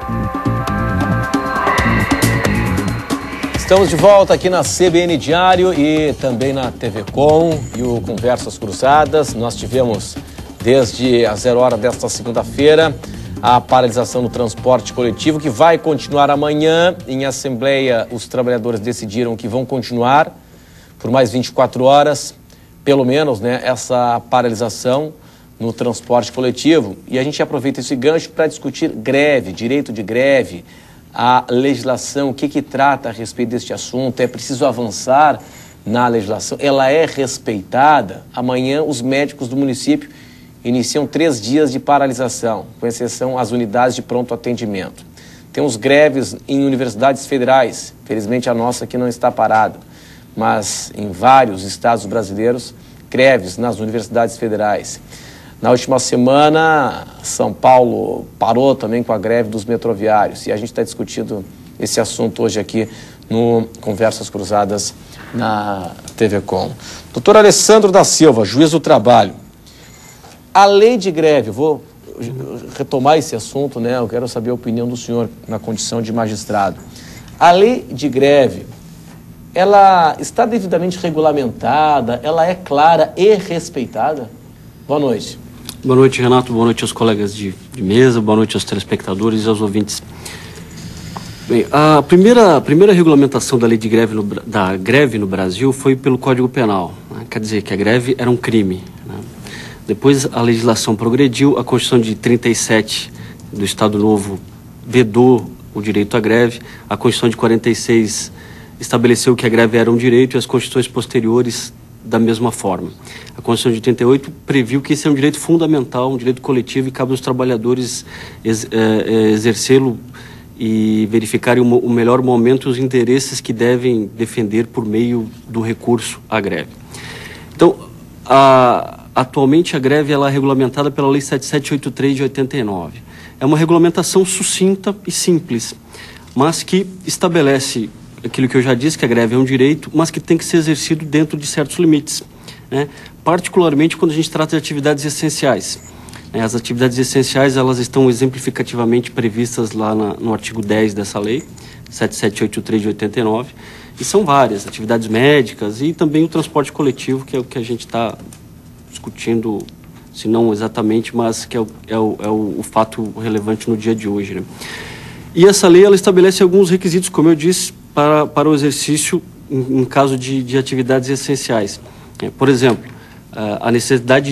Estamos de volta aqui na CBN Diário e também na TV Com e o Conversas Cruzadas. Nós tivemos desde a 0 hora desta segunda-feira a paralisação do transporte coletivo, que vai continuar amanhã. Em assembleia, os trabalhadores decidiram que vão continuar por mais 24 horas, pelo menos, né, essa paralisação no transporte coletivo. E a gente aproveita esse gancho para discutir greve, direito de greve, a legislação, o que trata a respeito deste assunto. É preciso avançar na legislação, ela é respeitada. Amanhã os médicos do município iniciam 3 dias de paralisação, com exceção às unidades de pronto atendimento. Temos greves em universidades federais, felizmente a nossa aqui não está parada, mas em vários estados brasileiros, greves nas universidades federais. Na última semana, São Paulo parou também com a greve dos metroviários e a gente está discutindo esse assunto hoje aqui no Conversas Cruzadas na TV Com. Doutor Alessandro da Silva, juiz do trabalho. A lei de greve, vou retomar esse assunto, né? Eu quero saber a opinião do senhor na condição de magistrado. A lei de greve, ela está devidamente regulamentada, ela é clara e respeitada? Boa noite. Boa noite, Renato. Boa noite aos colegas de mesa, boa noite aos telespectadores e aos ouvintes. Bem, a primeira regulamentação da lei de greve da greve no Brasil foi pelo Código Penal, né? Quer dizer que a greve era um crime, né? Depois a legislação progrediu, a Constituição de 37 do Estado Novo vedou o direito à greve, a Constituição de 46 estabeleceu que a greve era um direito e as constituições posteriores da mesma forma. A Constituição de 88 previu que esse é um direito fundamental, um direito coletivo, e cabe aos trabalhadores exercê-lo e verificarem o melhor momento e os interesses que devem defender por meio do recurso à greve. Então, atualmente a greve ela é regulamentada pela Lei 7783 de 89. É uma regulamentação sucinta e simples, mas que estabelece aquilo que eu já disse, que a greve é um direito, mas que tem que ser exercido dentro de certos limites, né? Particularmente quando a gente trata de atividades essenciais. As atividades essenciais, elas estão exemplificativamente previstas lá no artigo 10 dessa lei, 7783 de 89, e são várias, atividades médicas e também o transporte coletivo, que é o que a gente está discutindo, se não exatamente, mas que é o fato relevante no dia de hoje, né? E essa lei, ela estabelece alguns requisitos, como eu disse, para o exercício em caso de atividades essenciais. Por exemplo, a necessidade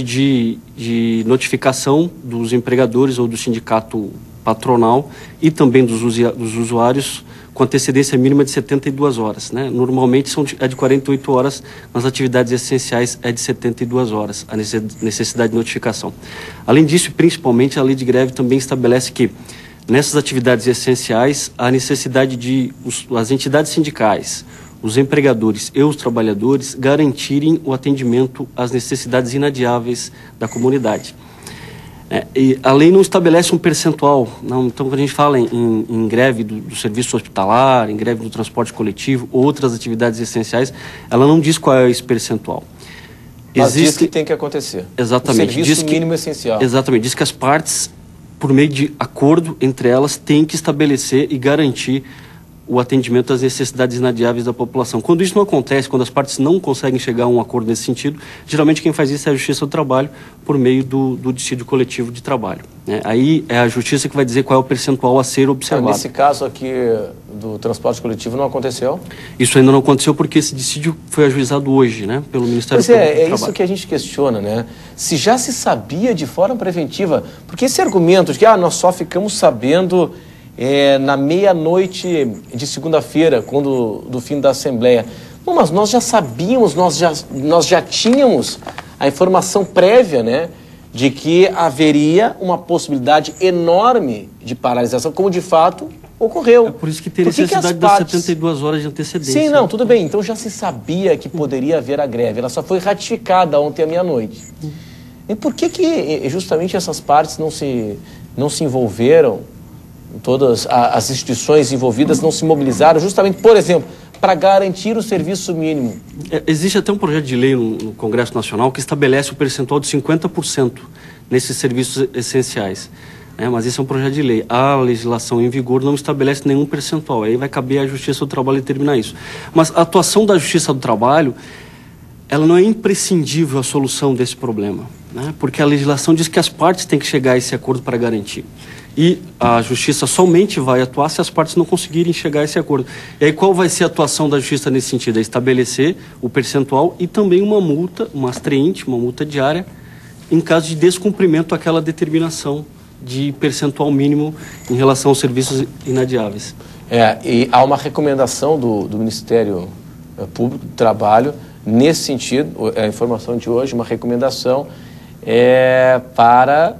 de notificação dos empregadores ou do sindicato patronal e também dos usuários com antecedência mínima de 72 horas. Né? Normalmente é de 48 horas, nas atividades essenciais é de 72 horas a necessidade de notificação. Além disso, principalmente, a lei de greve também estabelece que nessas atividades essenciais, a necessidade de as entidades sindicais, os empregadores e os trabalhadores garantirem o atendimento às necessidades inadiáveis da comunidade. E a lei não estabelece um percentual. Não, então, quando a gente fala em greve do serviço hospitalar, em greve do transporte coletivo, outras atividades essenciais, ela não diz qual é esse percentual. Mas diz que tem que acontecer. Exatamente. O serviço mínimo essencial. Exatamente. Diz que as partes, por meio de acordo entre elas, tem que estabelecer e garantir o atendimento às necessidades inadiáveis da população. Quando isso não acontece, quando as partes não conseguem chegar a um acordo nesse sentido, geralmente quem faz isso é a Justiça do Trabalho, por meio do dissídio coletivo de trabalho, né? Aí é a Justiça que vai dizer qual é o percentual a ser observado. Nesse caso aqui do transporte coletivo não aconteceu? Isso ainda não aconteceu porque esse dissídio foi ajuizado hoje, né, pelo Ministério Público do Trabalho. É isso que a gente questiona, né? Se já se sabia de forma preventiva, porque esse argumento de que nós só ficamos sabendo na meia-noite de segunda-feira, do fim da Assembleia. Bom, mas nós já sabíamos, nós já tínhamos a informação prévia, né, de que haveria uma possibilidade enorme de paralisação, como de fato ocorreu. É por isso que tem necessidade das 72 horas de antecedência. Sim, não, tudo bem. Então já se sabia que poderia haver a greve. Ela só foi ratificada ontem à meia-noite. E por que justamente essas partes não se envolveram? Todas as instituições envolvidas não se mobilizaram justamente, por exemplo, para garantir o serviço mínimo. Existe até um projeto de lei no Congresso Nacional que estabelece o percentual de 50% nesses serviços essenciais. né? Mas esse é um projeto de lei. A legislação em vigor não estabelece nenhum percentual. Aí vai caber à Justiça do Trabalho determinar isso. Mas a atuação da Justiça do Trabalho, ela não é imprescindível a solução desse problema, né? Porque a legislação diz que as partes têm que chegar a esse acordo para garantir. E a Justiça somente vai atuar se as partes não conseguirem chegar a esse acordo. E aí qual vai ser a atuação da Justiça nesse sentido? É estabelecer o percentual e também uma multa, uma astraente, uma multa diária, em caso de descumprimento daquela determinação de percentual mínimo em relação aos serviços inadiáveis. E há uma recomendação do Ministério Público do Trabalho nesse sentido. A informação de hoje, uma recomendação para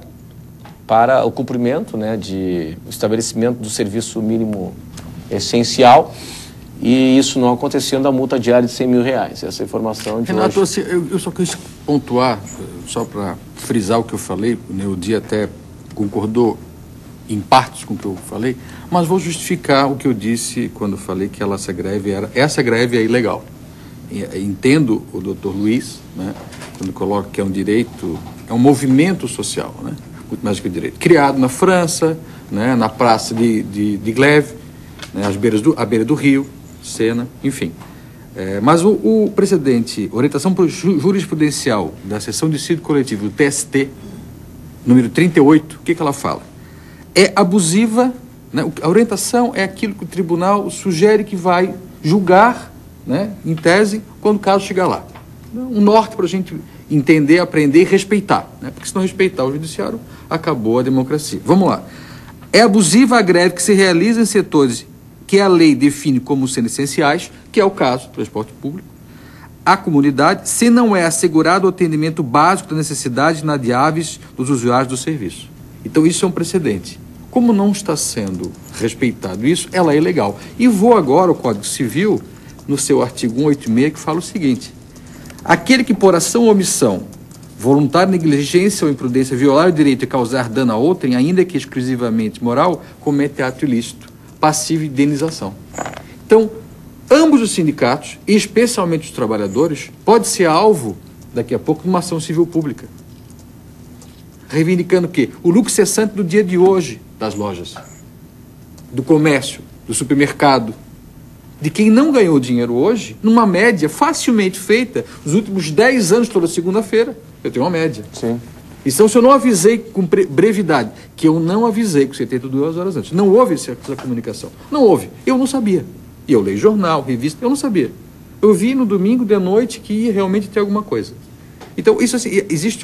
o cumprimento, né, de estabelecimento do serviço mínimo essencial, e isso não acontecendo a multa diária de R$100 mil. Essa informação de Renato, hoje. Assim, eu só quis pontuar, só para frisar o que eu falei, né, o Dia até concordou em partes com o que eu falei, mas vou justificar o que eu disse quando falei que essa greve é ilegal. Entendo o doutor Luiz, né, quando coloca que é um direito, é um movimento social, né, muito mais que o direito, criado na França, né, na praça de Gleve, né, à beira do rio, Sena, enfim. Mas o precedente, orientação jurisprudencial da seção de dissídio coletivo do TST, número 38, o que ela fala? É abusiva, né, a orientação é aquilo que o tribunal sugere que vai julgar, né, em tese, quando o caso chegar lá. Um norte para a gente entender, aprender e respeitar, né, porque se não respeitar o judiciário, acabou a democracia. Vamos lá. É abusiva a greve que se realiza em setores que a lei define como sendo essenciais, que é o caso do transporte público, à comunidade, se não é assegurado o atendimento básico das necessidades inadiáveis dos usuários do serviço. Então isso é um precedente. Como não está sendo respeitado isso, ela é ilegal. E vou agora ao Código Civil, no seu artigo 186, que fala o seguinte: aquele que por ação ou omissão, voluntária negligência ou imprudência violar o direito de causar dano a outrem, ainda que exclusivamente moral, comete ato ilícito, passivo de indenização. Então, ambos os sindicatos, e especialmente os trabalhadores, podem ser alvo, daqui a pouco, de uma ação civil pública. Reivindicando o quê? O lucro cessante do dia de hoje das lojas, do comércio, do supermercado, de quem não ganhou dinheiro hoje, numa média facilmente feita, nos últimos 10 anos, toda segunda-feira, eu tenho uma média. Sim. Então, se eu não avisei com brevidade, que eu não avisei com 72 horas antes, não houve essa comunicação. Não houve. Eu não sabia. E eu leio jornal, revista, eu não sabia. Eu vi no domingo de noite que ia realmente ter alguma coisa. Então, isso assim, existe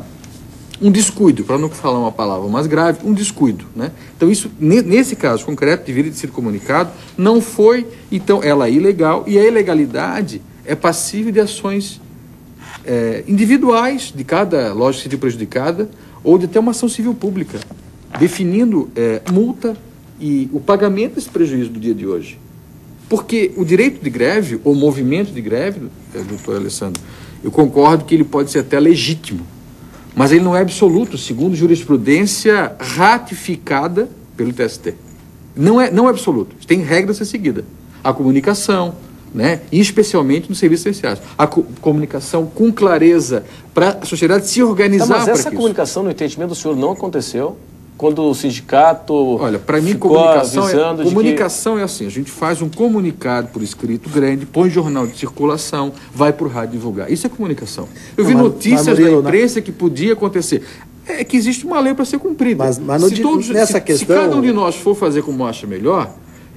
um descuido, para não falar uma palavra mais grave, um descuido, né? Então, isso, nesse caso concreto, deveria ter sido comunicado, não foi, então, ela é ilegal, e a ilegalidade é passível de ações individuais de cada loja civil prejudicada, ou de até uma ação civil pública, definindo multa e o pagamento desse prejuízo do dia de hoje. Porque o direito de greve, ou movimento de greve, doutor Alessandro, eu concordo que ele pode ser até legítimo, mas ele não é absoluto, segundo jurisprudência ratificada pelo TST. Não é absoluto, tem regras a ser seguida. A comunicação, né? E especialmente nos serviços essenciais. A comunicação com clareza para a sociedade se organizar. Mas essa comunicação, no entendimento do senhor, não aconteceu? Quando o sindicato... Olha, para mim, comunicação é assim, a gente faz um comunicado por escrito grande, põe jornal de circulação, vai para o rádio divulgar. Isso é comunicação. Eu vi notícias da imprensa que podia acontecer. É que existe uma lei para ser cumprida. Se cada um de nós for fazer como acha melhor...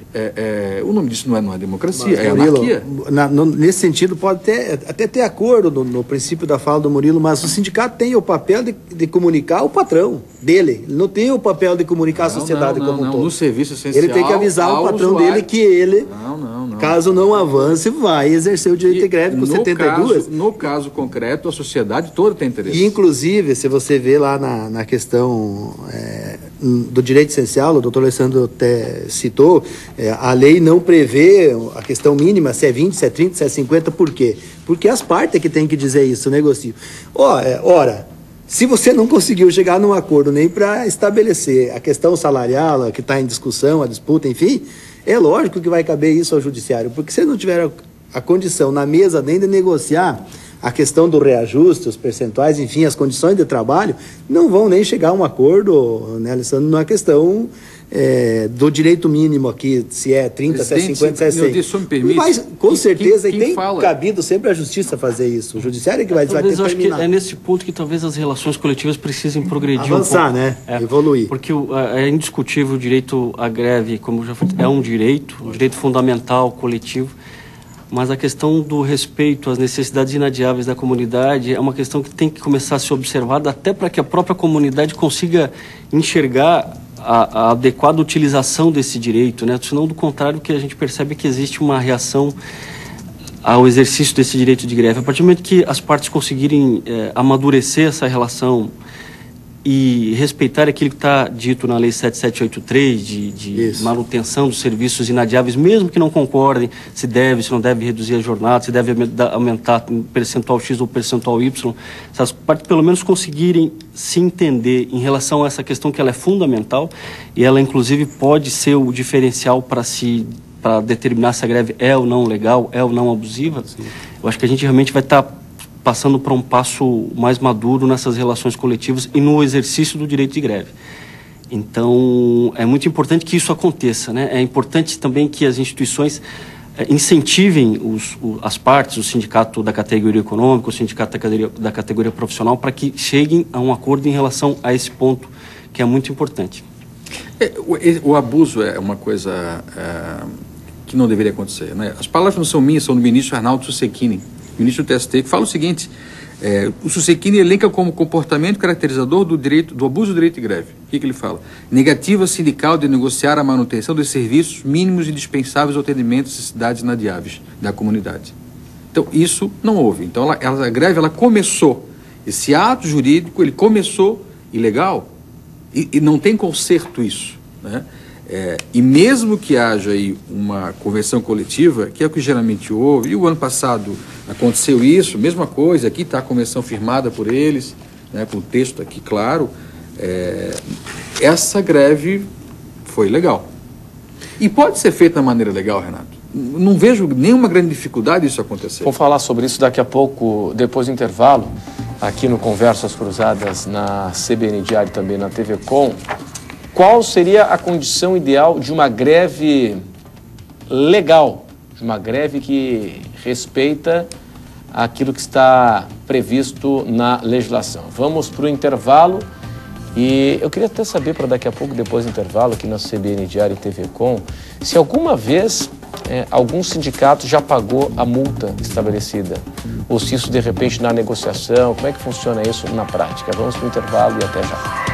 o nome disso não é democracia, é anarquia. Nesse sentido, pode até ter acordo no princípio da fala do Murilo, mas o sindicato tem o papel de comunicar o patrão dele. Ele não tem o papel de comunicar a sociedade como um todo. No serviço essencial, ele tem que avisar o patrão dele que ele, caso não avance, vai exercer o direito de greve com 72. No caso concreto, a sociedade toda tem interesse. E, inclusive, se você vê lá na questão do direito essencial, o doutor Alessandro até citou, a lei não prevê a questão mínima, se é 20, se é 30, se é 50, por quê? Porque as partes é que tem que dizer isso, negocio. Ora, se você não conseguiu chegar num acordo nem para estabelecer a questão salarial, que está em discussão, a disputa, enfim, é lógico que vai caber isso ao judiciário, porque se não tiver a condição na mesa nem de negociar, a questão do reajuste, os percentuais, enfim, as condições de trabalho, não vão nem chegar a um acordo, né, Alessandro, na questão do direito mínimo aqui, se é 30, se é 50, se é 100. Me permite, mas, com certeza, quem tem fala... cabido sempre a justiça fazer isso. O judiciário é que vai ter Talvez que eu acho que terminar. é nesse ponto que talvez as relações coletivas precisem progredir Avançar, um pouco. né? Evoluir. Porque é indiscutível o direito à greve, como eu já falei, é um direito fundamental, coletivo, mas a questão do respeito às necessidades inadiáveis da comunidade é uma questão que tem que começar a ser observada até para que a própria comunidade consiga enxergar a adequada utilização desse direito, né? Senão, do contrário, o que a gente percebe é que existe uma reação ao exercício desse direito de greve. A partir do momento que as partes conseguirem amadurecer essa relação e respeitar aquilo que está dito na Lei 7783 de manutenção dos serviços inadiáveis, mesmo que não concordem se deve, se não deve reduzir a jornada, se deve aumentar um percentual X ou percentual Y, se as partes pelo menos conseguirem se entender em relação a essa questão, que ela é fundamental e ela inclusive pode ser o diferencial para determinar se a greve é ou não legal, é ou não abusiva. Sim. Eu acho que a gente realmente vai estar passando para um passo mais maduro nessas relações coletivas e no exercício do direito de greve. Então, é muito importante que isso aconteça, né? É importante também que as instituições incentivem as partes, o sindicato da categoria econômica, o sindicato da categoria profissional, para que cheguem a um acordo em relação a esse ponto, que é muito importante. O abuso é uma coisa que não deveria acontecer, né? As palavras não são minhas, são do ministro Arnaldo Susequini, ministro do TST, que fala o seguinte: o Susequini elenca como comportamento caracterizador do abuso do direito de greve. O que ele fala? Negativa sindical de negociar a manutenção dos serviços mínimos e indispensáveis ao atendimento às necessidades inadiáveis da comunidade. Então, isso não houve. Então, a greve, ela começou, esse ato jurídico, ele começou ilegal e não tem conserto isso, né? E mesmo que haja aí uma convenção coletiva, que é o que geralmente houve, e o ano passado aconteceu isso, mesma coisa, aqui está a convenção firmada por eles, né, com o texto aqui claro, essa greve foi legal. E pode ser feita da maneira legal, Renato. Não vejo nenhuma grande dificuldade disso acontecer. Vou falar sobre isso daqui a pouco, depois do intervalo, aqui no Conversas Cruzadas, na CBN Diário e também na TV Com. Qual seria a condição ideal de uma greve legal, de uma greve que respeita aquilo que está previsto na legislação? Vamos para o intervalo e eu queria até saber, para daqui a pouco, depois do intervalo, aqui na CBN Diário e TV Com, se alguma vez algum sindicato já pagou a multa estabelecida, ou se isso de repente na negociação, como é que funciona isso na prática? Vamos para o intervalo e até já.